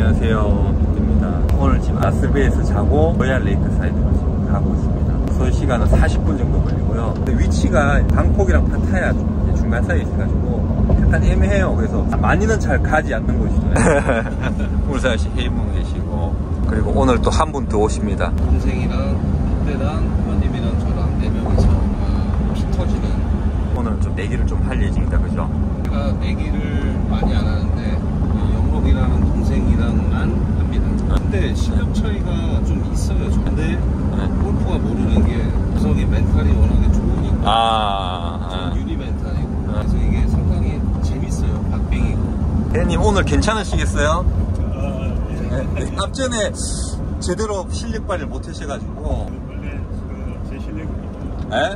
안녕하세요, 입니다. 오늘 지금 아스베이에서 자고 로얄 레이크 사이드로 지금 가고 있습니다. 선 시간은 40분 정도 걸리고요. 근데 위치가 방콕이랑 파타야 중간 사이에 있어가지고 약간 애매해요. 그래서 많이는 잘 가지 않는 곳이죠. 울산 씨 해이문 계시고, 그리고 오늘 또 한 분 더 오십니다. 동생이랑 그때랑 부모님이랑 저랑 4명이서 피 터지는. 오늘은 좀 내기를 좀 할 예정이다, 그죠? 제가 내기를 많이 안 하는데 영록이라는 동생이랑만 합니다. 근데 실력 차이가 좀 있어요. 근데 골프가 모르는 게 구석이 멘탈이 워낙에 좋으니까 유리 멘탈이고, 그래서 이게 상당히 재밌어요. 박빙이고. 대님 오늘 괜찮으시겠어요? 네. 앞전에 제대로 실력 발휘를 못 하셔가지고. 원래 제 실력입니다. 에?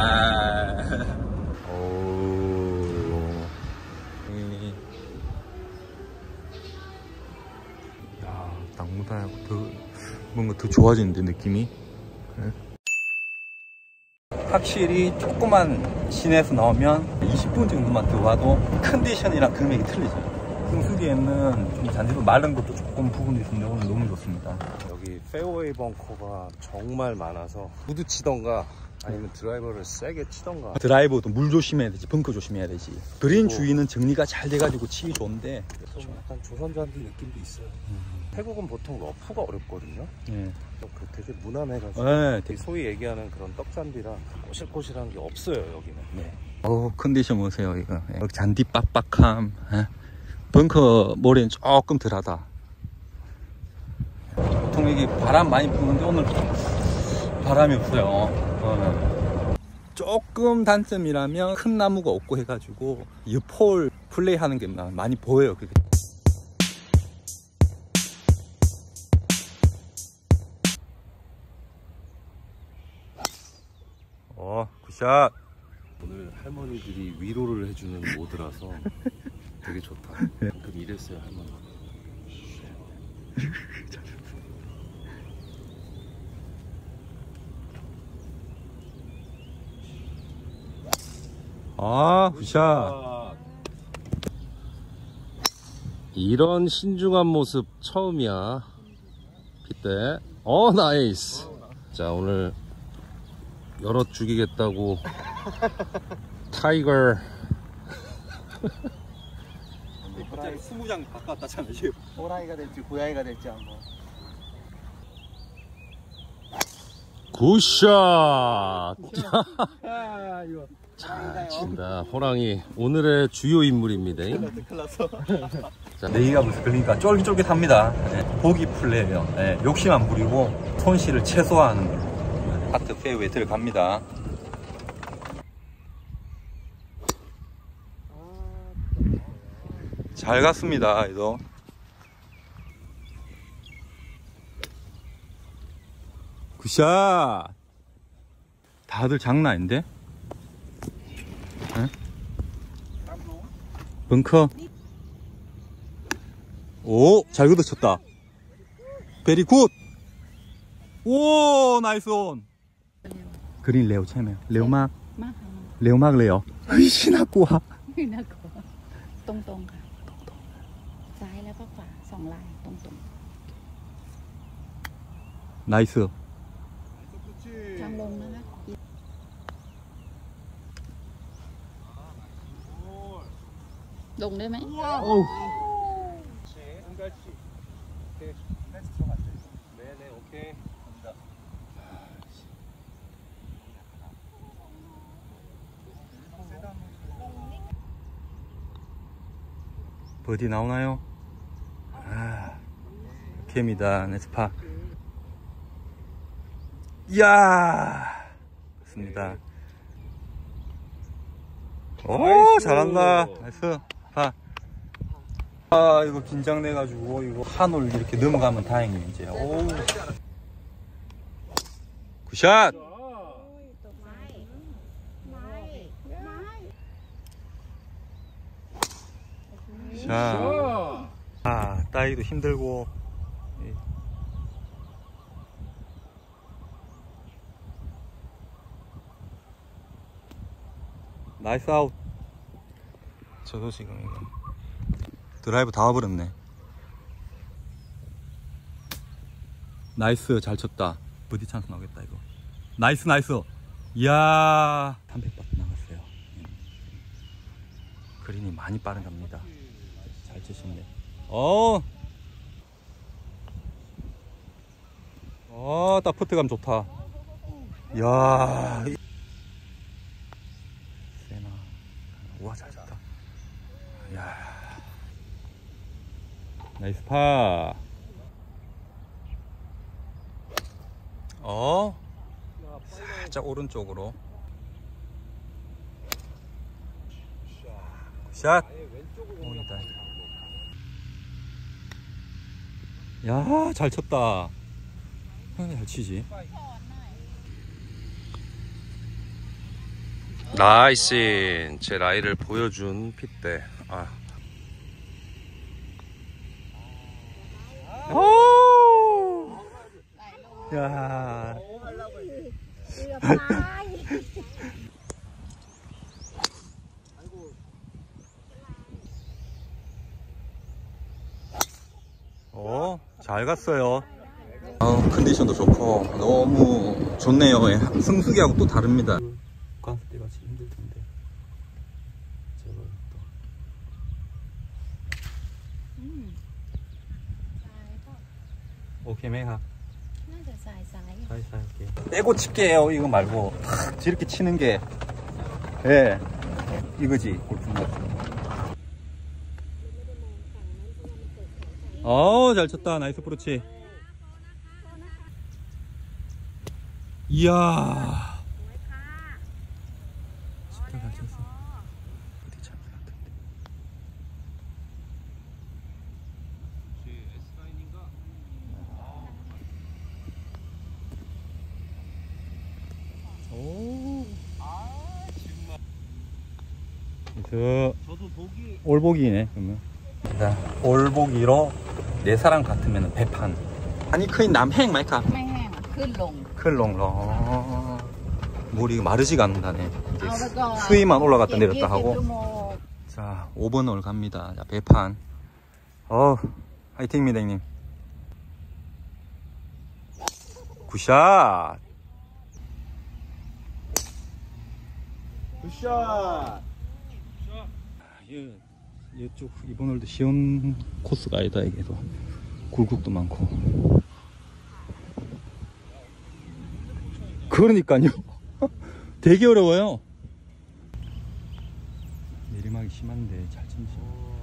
당무다하고 더 뭔가 더 좋아지는데 느낌이. 확실히 조그만 시내에서 나오면 20분 정도만 더 와도 컨디션이랑 금액이 틀리죠. 승수기에는 좀 잔디도 마른 것도 조금 부분이 있는데 오늘 너무 좋습니다. 여기 페어웨이 벙커가 정말 많아서 우드 치던가 아니면 드라이버를 세게 치던가. 드라이버도 물 조심해야 되지, 벙커 조심해야 되지. 그린 주위는 정리가 잘 돼가지고 치기 좋은데 좀 약간 조선잔디 느낌도 있어요. 태국은 보통 러프가 어렵거든요. 네. 그 되게 무난해가지고. 네, 소위 얘기하는 그런 떡잔디라 꼬실꼬실한 게 없어요 여기는. 네. 컨디션 보세요 이거. 잔디 빡빡함. 벙커 모래는 조금 덜하다. 보통 여기 바람 많이 부는데 오늘 바람이 없어요. 조금 단점이라면 큰 나무가 없고 해가지고 이 폴 플레이 하는 게 많이 보여요. 그게. 굿샷. 오늘 할머니들이 위로를 해주는 모드라서 되게 좋다. 방금 이랬어요 할머니. 굿샷. 이런 신중한 모습 처음이야 빗대. 나이스. 자, 오늘 열어 죽이겠다고 타이거. 갑자기 20장 바꿨다잖아요 지금. 호랑이가 될지 고양이가 될지 한번. 굿샷. 이거 잘 친다 호랑이. 오늘의 주요 인물입니다. 내기가 무슨 그러니까 쫄깃쫄깃합니다. 보기 플레이예요. 욕심 안 부리고 손실을 최소화하는 거예요. 하트 페어웨이 들어갑니다. 잘 갔습니다. 이거 굿샷. 다들 장난 아닌데? 벙커. 오, 잘 걷어쳤다. 베리 굿. 오, 나이스 온. 그린 레오 채면 레오 막 레오 막 레오. 으이씨 나꼬아. น่ากลัวตรงๆค่ะซ้ายแล้วก็ขวา2 ลายตรง 나이스. ๆทางลงนะคะ ลงได้ไหม 네네 오케이. 버디 나오나요? 오케이입니다. 네스파. 이야, 좋습니다. 오, 잘한다. 나이스. 이거 긴장돼가지고 이거 한올 이렇게 넘어가면 다행이에요. 이제. 오, 굿샷. 자, 따이도 힘들고. 나이스 아웃. 저도 지금 이거 드라이브 다 와버렸네. 나이스, 잘 쳤다. 버디 찬스 나오겠다 이거. 나이스 나이스. 이야, 300바트 나갔어요. 그린이 많이 빠른 겁니다. 잘 치시네. 딱 퍼트감 좋다. 이야, 세나. 우와, 잘 쳤다. 이야, 나이스 파. 살짝 오른쪽으로. 샷. 야, 잘 쳤다. 잘 치지. 나이스. 제 라이를 보여준 핏대. 야. 잘 갔어요. 컨디션도 좋고 너무 좋네요. 승수기하고 또 다릅니다. 관습 때가 제일 힘들 텐데. 오케이, 메하. 떼고 칠게요. 이거 말고 이렇게 치는 게, 예, 이거지 골프는. 잘 쳤다. 나이스 프로치. 이야, 진짜 잘 쳤어. 어디 찬스 같은데. 저도 보기. 올보기네. 그러면 올보기로 내 사람 같으면 배판. 아니 크인 남행 마이카. 클롱. 물이 마르지가 않는다네. 수위만 올라갔다 내렸다 하고. 자, 5번 홀 갑니다. 자, 배판. 화이팅입니다, 형님. 굿샷. 굿샷. 이쪽 이번 홀도 쉬운 코스가 아니다. 이게도 굴곡도 많고. 그러니까요. 되게 어려워요. 내리막이 심한데 잘 치시.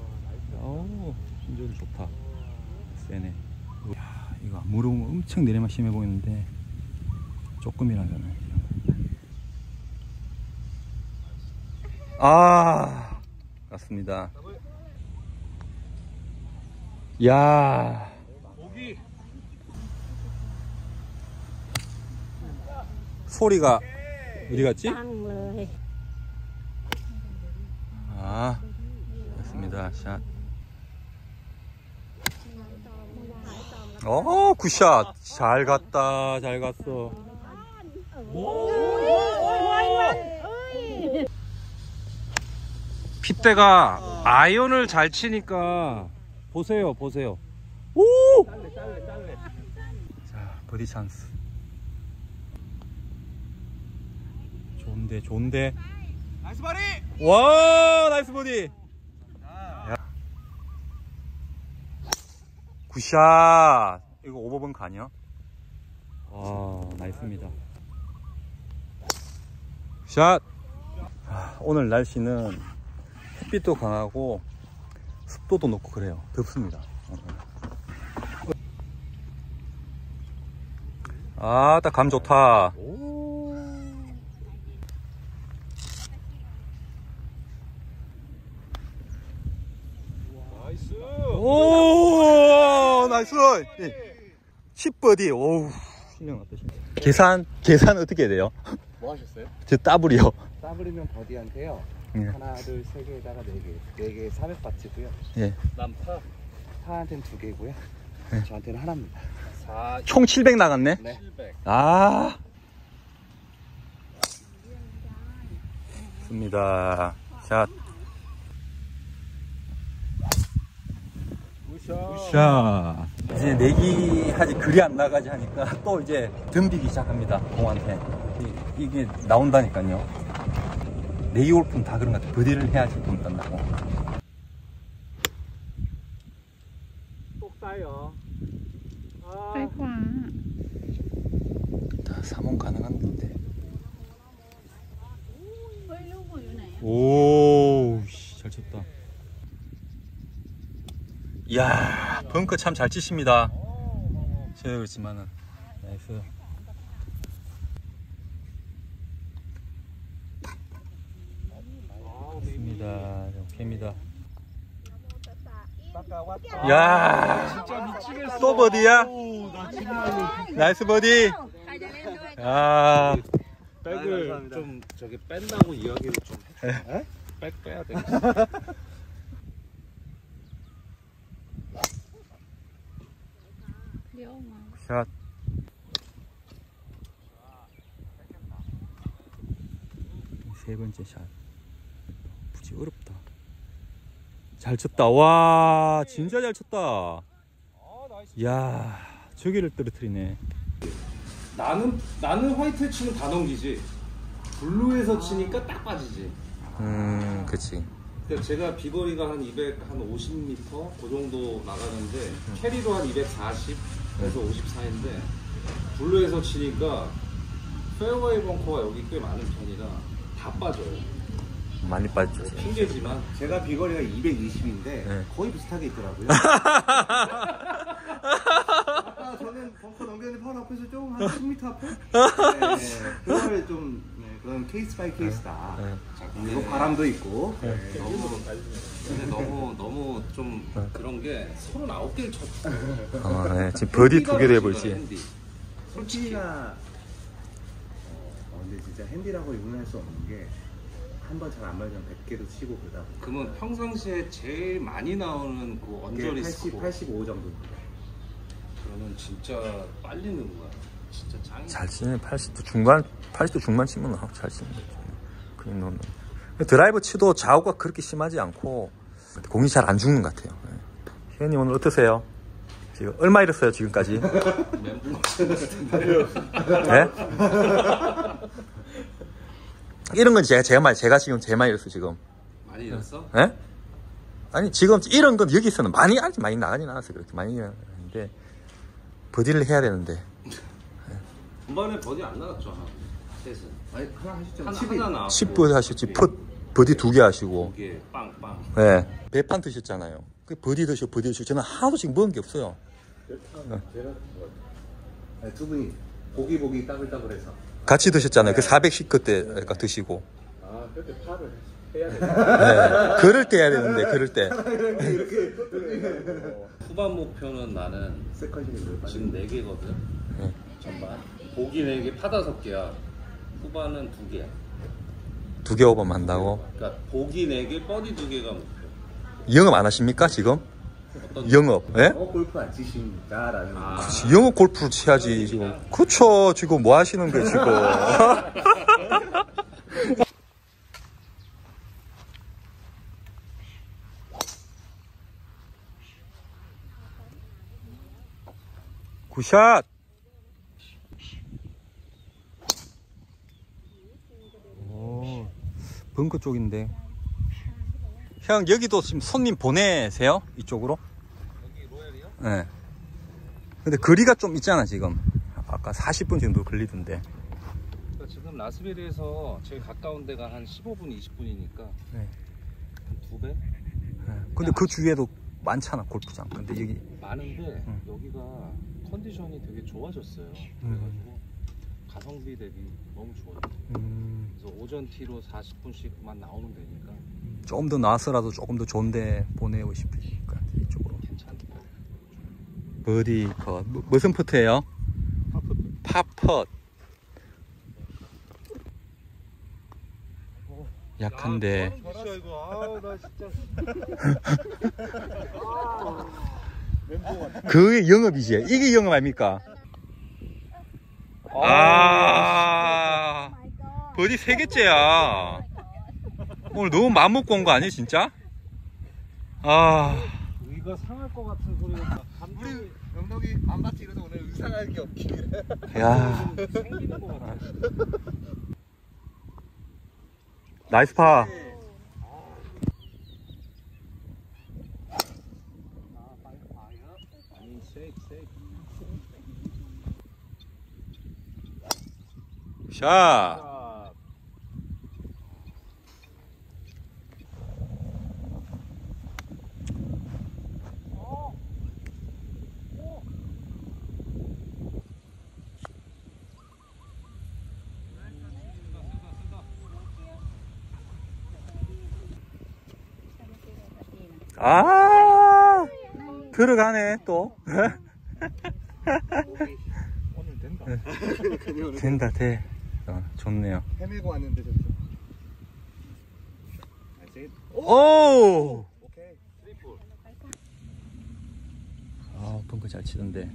힘조리 좋다. 세네. 야, 이거 무릎 엄청 내리막 심해 보이는데 조금이라면. 맞습니다. 야, 소리가 어디 갔지? 됐습니다. 샷. 굿샷. 잘 갔다. 잘 갔어. 핏대가 아이언을 잘 치니까 보세요. 자, 버디 찬스. 좋은데. 나이스 버디. 와, 나이스 버디. 굿샷. 이거 오버번 가냐? 나이스입니다. 샷. 오늘 날씨는 햇빛도 강하고 습도도 높고 그래요. 덥습니다. 딱 감 좋다. 나이스. 10버디. 오우, 신경 났다. 계산 어떻게 해야 돼요? 뭐 하셨어요? 저 더블이요. 더블이면 버디한테요. 예. 하나, 둘, 세 개에다가 4개. 4개에 400바트고요. 예. 난 파한테는 2개고요. 네. 저한테는 하나입니다. 총 700 나갔네? 네. 700. 좋습니다. 샷. 굿샷. 이제 내기 하지 그리 안 나가지 하니까 또 이제 덤비기 시작합니다. 공한테. 이게 나온다니까요. 내기 골프는 다 그런 것 같아요. 버디를 해야지 돈 딴다고. 똑 싸요. 아이고. 다 3원 가능한 건데. 오, 잘 쳤다. 이야, 벙커 참 잘 치십니다. 제가 그렇지만은. 나이스. 좋습니다. 오케이입니다. 야, 진짜 미치겠어. 또 버디야? 나 정말. 나이스 버디. 아, 백을 좀 저기 뺀다고 이야기를 좀 해. 백 빼야 돼. 샷. 세 번째 샷. 굳이 어렵다. 잘 쳤다. 와, 진짜 잘 쳤다. 이야, 저기를 떨어뜨리네. 나는 화이트에 치면 다 넘기지. 블루에서 치니까 딱 빠지지. 그치. 그러니까 제가 비거리가 한 250m 그 정도 나가는데 캐리로 한 240에서 54인데 블루에서 치니까 페어웨이 벙커가 여기 꽤 많은 편이라 다 빠져요. 많이 빠졌죠. 핑계지만 제가 비거리가 220인데 네. 거의 비슷하게 있더라고요. 아까 저는 벙커 넘겼는데 바로 앞에서 좀 한 10m 앞에? 네, 그걸 좀 그건 케이스 바이 케이스다. 그리고 바람도 있고. 근데 너무 좀 그런 게 39개를 쳤어. 네. 지금 버디 2개도 해볼지. 솔직히가 근데 진짜 핸디라고 용납할 수 없는 게 한 번 잘 안 맞으면 100개도 치고 그러다 보니까 그러면 평상시에 제일 많이 나오는 그 언저리 85 정도. 그러면 진짜 빨리 느는 거야. 진짜 짱이야. 잘 치네. 80도 중반 치면 잘 치는 거죠. 그냥 넣는. 드라이브 치도 좌우가 그렇게 심하지 않고 공이 잘 안 죽는 것 같아요. 희연님 오늘 어떠세요? 지금 얼마 잃었어요 지금까지? 멘붕 네? 이런 건 제가 지금 제일 많이 잃었어요 지금. 많이 잃었어? 예? 아니 지금 이런 건 여기서는 많이 나가진 않았어요. 그렇게 많이 나갔는데 버디를 해야 되는데. 전반에 버디 안 나갔죠. 셋은. 아니 하나 하셨잖아요. 하나 나왔고 10버디 하셨지. 버디 2개 하시고. 2개 빵빵. 네. 배판 드셨잖아요. 그 버디 드시고 저는 하나도 지금 먹은 게 없어요. 아니, 두 분이 보기 따글따글해서. 같이 드셨잖아요. 그 410 그때 드시고. 아, 그때 팔을 해야 돼. 네. 그럴 때 해야 되는데 그럴 때. 후반 목표는 나는 지금 4개거든. 네. 전반. 보기 4개, 파 5개야. 후반은 2개야. 2개 오버만 한다고? 그러니까 보기 4개, 버디 2개가 목표. 영업 안 하십니까 지금? 어떤 영업. 예? 골프 안 치십니까라는. 영업 골프를 쳐야지 지금. 그쵸. 지금 뭐 하시는 거예요 지금? 굿샷. 오, 벙커 쪽인데. 형 여기도 지금 손님 보내세요? 이쪽으로? 여기 로얄이요? 네. 근데 거리가 좀 있잖아 지금. 아까 40분 정도 걸리던데. 그러니까 지금 라스베리에서 제일 가까운 데가 한 15분, 20분이니까 네. 한 2배? 네. 근데 그 주위에도 많잖아 골프장. 근데 여기 많은데 여기가 컨디션이 되게 좋아졌어요. 그래가지고 가성비 대비 너무 좋아요. 그래서 오전 티로 40분씩만 나오면 되니까 좀 더 나와서라도 조금 더 좋은데 보내고 싶으니까 이쪽으로. 괜찮다. 버디 컷. 무슨 퍼트예요? 팝펫. 약한데. 진짜 이거. 나 진짜. 그게 영업이지. 이게 영업 아닙니까? 아, 버디 3개째야. 오늘 너무 마음 먹고 온 거 아니야 진짜? 아, 이거 상할 것 같은 소리가 우리 영덕이 만바티 이러서 오늘 의상할 게 없기를. 야, 생기는 것 같아. 나이스 파. 아니 쉐이크. 샷. 자, 아, 들어가네 또. 오늘 된다. 된다 돼. 좋네요. 헤매고 왔는데 저기서. 오. 오케이. 아, 벙커 잘 치던데.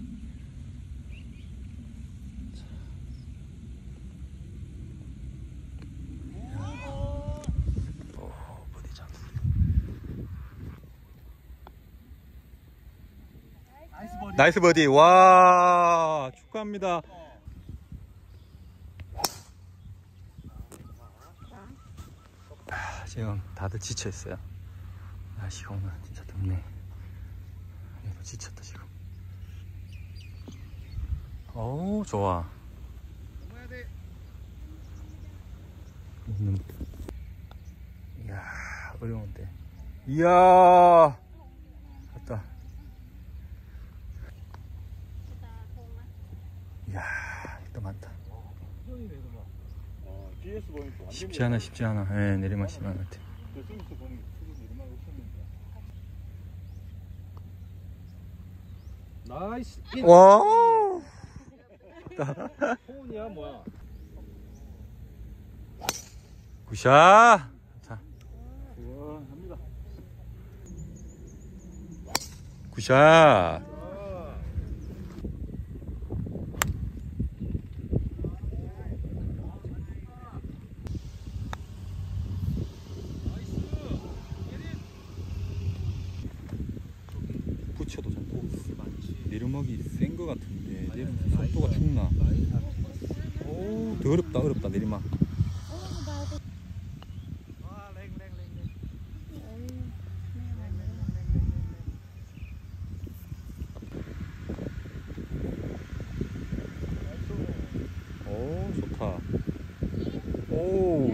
나이스 버디. 와, 축하합니다. 지금 다들 지쳐 있어요. 날씨가 오늘 진짜 덥네. 얘도 지쳤다 지금. 오, 좋아. 이야, 어려운데. 이야, 갔다. 이야, 또 많다. GS 보니까 완전 쉽지 않아, 쉽지 않아. 예, 내리막 심한 것 같아. 저쪽에서 보니까 크게 내리막 없었는데. 나이스. 와, 폰이야 뭐야? 굿샷. 자, 우와, 합니다. 굿샷. 붙여도 잘 내리막이 센 거 같은데 속도가 죽나? 오, 더 어렵다 내리막. 오, 좋다. 오.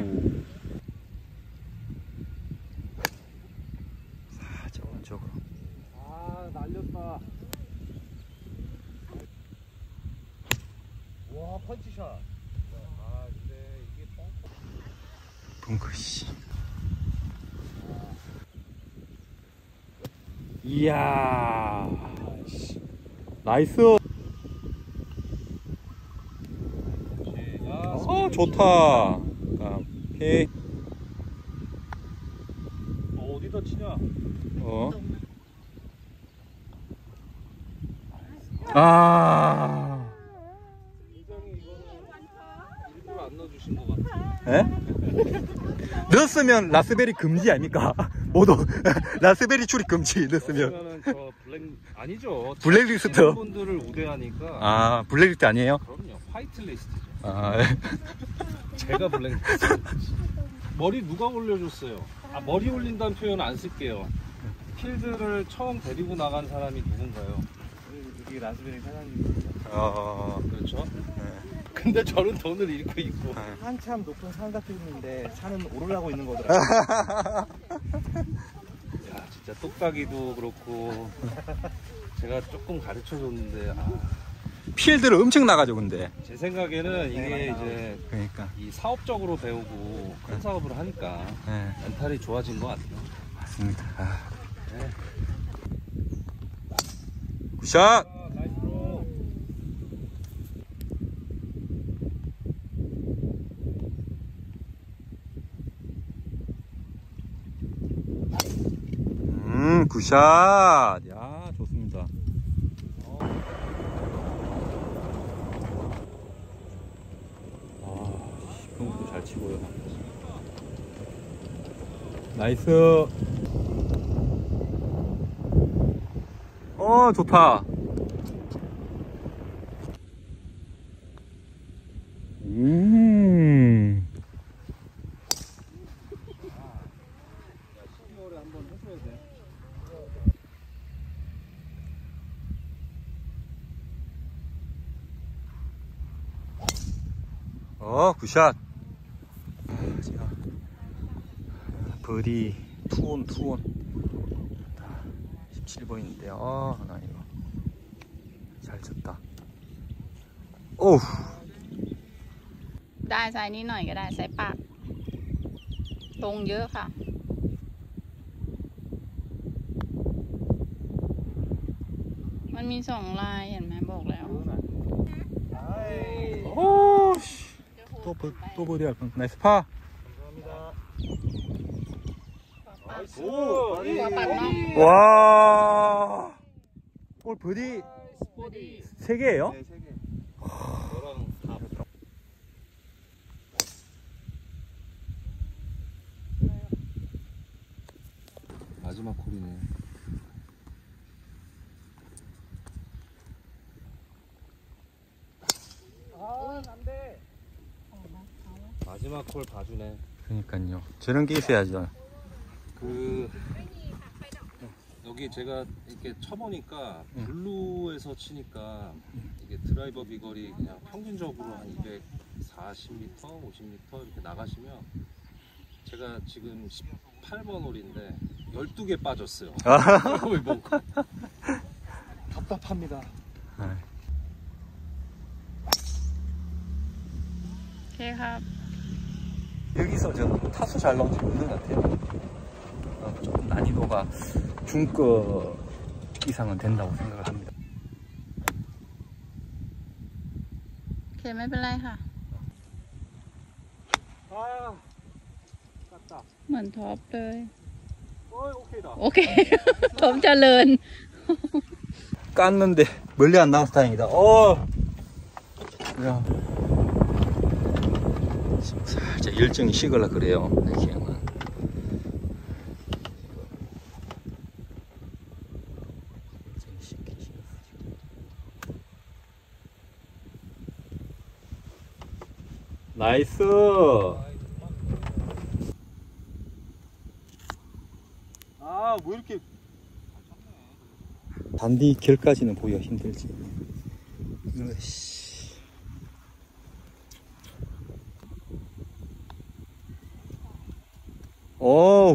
살짝 오른쪽으로. 아, 날렸다. 와, 펀치샷. 아, 근데 이게 벙커 씨. 이야. 나이스. 좋다. 오케이. 어디다 치냐? 아. 굉장히 이거는 일부러 안 넣어주신 것 같아요. 에? 넣었으면 라스베리 금지 아닙니까? 모두 라스베리 출입 금지 넣었으면. 그러면은 저 블랙 아니죠. 블랙리스트. 치시는 분들을 우대하니까. 아, 블랙리스트 아니에요? 그럼요. 화이트 리스트죠. 아, 제가 블랙리스트. 머리 누가 올려줬어요? 아, 머리 올린다는 표현 안 쓸게요. 필드를 처음 데리고 나간 사람이 누군가요? 여기 라스베리 사장님. 그렇죠. 근데 저는 돈을 잃고 있고. 한참 높은 산 같은 있는데 산은 오르라고 있는 거더라고요. 야, 진짜 똑딱이도 그렇고 제가 조금 가르쳐 줬는데 필드를 엄청 나가죠, 근데. 제 생각에는 이게 이제 그러니까. 이 사업적으로 배우고 큰 사업을 하니까 네, 멘탈이 좋아진 것 같아요. 맞습니다. 아. 네. 굿샷! 나이스로. 굿샷! 야, 좋습니다. 평소도 잘 치고요. 나이스. 좋다. 굿샷. 버디 투온 17번인데요. 나 이거 잘 쳤다. 오우. ได้ไซส์นี้หน่อยก็ได้ไซส์ปากตรงเยอะค่ะมันมี2 ลายเห็นไหมบอกแล้ว 오씨. 또 버디 할 뻔. 나이스 파. 와. 오늘 버디 3개예요? 네, 3개. 마지막 콜이네. 마지막 콜 봐주네. 그러니까요. 저런 게 있어야죠. 여기 제가 이렇게 쳐보니까 블루에서 치니까 이게 드라이버 비거리 그냥 평균적으로 한 240m, 50m 이렇게 나가시면 제가 지금 18번 홀인데 12개 빠졌어요. 뭐 답답합니다. โอเคครับ 여기서 저는 타수 잘 나온 집 없는 것 같아요. 조금 난이도가 중급 이상은 된다고 생각을 합니다. โอเคไม่เป็นไรค่ะ เหมือนท็อปเลย 오케이다. โอเค ท็อปเจริญ 깠는데 멀리 안 나와서 다행이다. 야. 살짝 열정이 식으려 그래요. 이렇게 하면. 나이스. 뭐 이렇게 단디 결까지는 보기가 힘들지. 으이씨. 오우.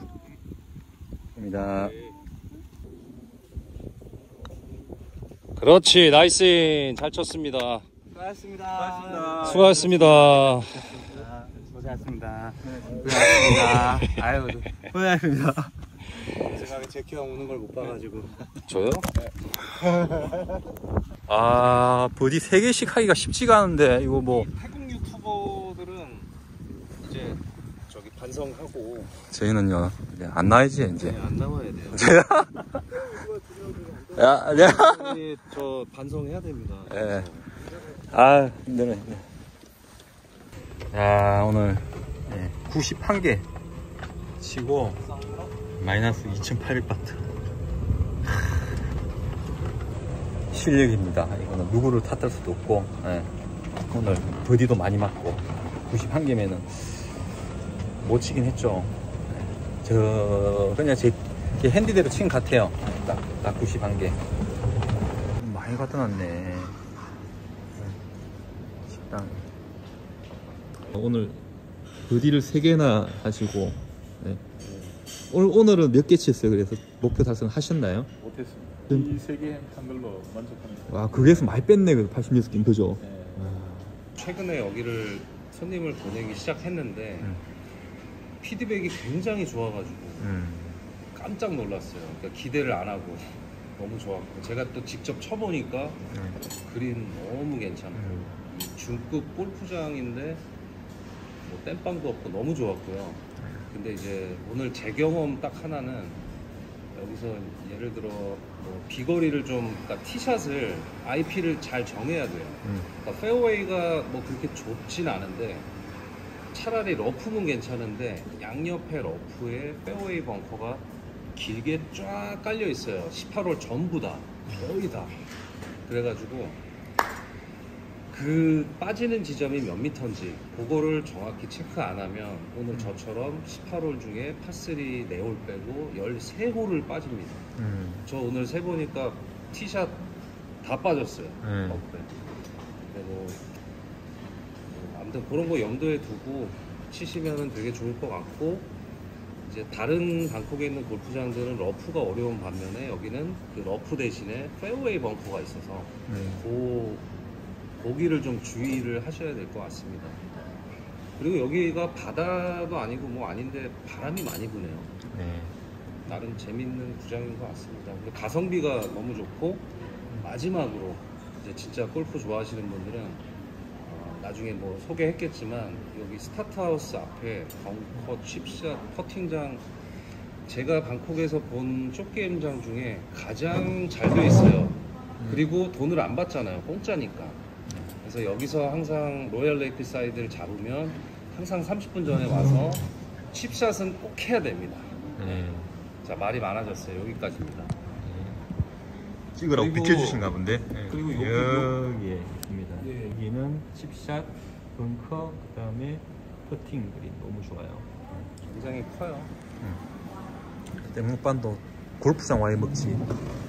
입니다. 그렇지, 나이스. 잘 쳤습니다. 수고하셨습니다. 수고하셨습니다. 고생하셨습니다. 고생하셨습니다. 아유, 고생하셨습니다. 제가 제키 형 오는 걸 못 봐가지고. 저요? 아, 버디 3개씩 하기가 쉽지가 않은데, 이거 뭐. 태국 유튜버들은 이제 저기 반성하고 저희는요, 이제 안 나와야지, 이제. 안 나와야 돼요. 야, 저 반성해야 됩니다. 예. 아, 힘드네. 야, 오늘 91개 치고 마이너스 2800바트. 실력입니다. 이거는 누구를 탓할 수도 없고, 오늘 버디도 많이 맞고 91개면은 못 치긴 했죠. 그냥 제 핸디대로 친 것 같아요. 딱 91개. 많이 갖다 놨네. 식당. 오늘 버디를 3개나 하시고, 오늘은 몇 개 쳤어요? 그래서 목표 달성 하셨나요? 못했습니다. 이 3개 한 걸로 만족합니다. 와, 그게서 많이 뺐네. 그 86개는 그죠? 네. 최근에 여기를 손님을 보내기 시작했는데 피드백이 굉장히 좋아가지고 깜짝 놀랐어요. 그러니까 기대를 안 하고 너무 좋았고, 제가 또 직접 쳐보니까 그린 너무 괜찮고 중급 골프장인데 뭐 땜빵도 없고 너무 좋았고요. 근데 이제 오늘 제 경험 딱 하나는, 여기서 예를 들어 뭐 비거리를 좀, 그러니까 티샷을 IP를 잘 정해야 돼요. 그러니까 페어웨이가 뭐 그렇게 좁진 않은데 차라리 러프면 괜찮은데 양옆에 러프에 페어웨이 벙커가 길게 쫙 깔려 있어요. 18홀 전부 다, 거의 다. 그래가지고 그 빠지는 지점이 몇 미터인지 그거를 정확히 체크 안 하면 오늘 저처럼 18홀 중에 파3 4홀 빼고 13홀을 빠집니다. 저 오늘 세보니까 티샷 다 빠졌어요. 그리고 아무튼 그런 거 염두에 두고 치시면 되게 좋을 것 같고, 이제 다른 방콕에 있는 골프장들은 러프가 어려운 반면에 여기는 그 러프 대신에 페어웨이 벙커가 있어서 거기를 좀 주의를 하셔야 될 것 같습니다. 그리고 여기가 바다도 아니고 뭐 아닌데 바람이 많이 부네요. 나름 재밌는 구장인 것 같습니다. 근데 가성비가 너무 좋고, 마지막으로 이제 진짜 골프 좋아하시는 분들은 나중에 뭐 소개했겠지만 여기 스타트하우스 앞에 벙커, 칩샷, 퍼팅장, 제가 방콕에서 본 쇼게임장 중에 가장 잘 돼 있어요. 그리고 돈을 안 받잖아요. 공짜니까. 그래서 여기서 항상 로얄 레이크 사이드를 잡으면 항상 30분 전에 와서 칩샷은 꼭 해야 됩니다. 자, 말이 많아졌어요. 여기까지입니다. 찍으라고 그리고- 비켜주신가 본데. 그리고 여기에 있습니다. 예. 여기는 칩샷, 벙커, 그 다음에 퍼팅 그린 너무 좋아요. 굉장히 커요. 땡목반도 골프장 와인 먹지.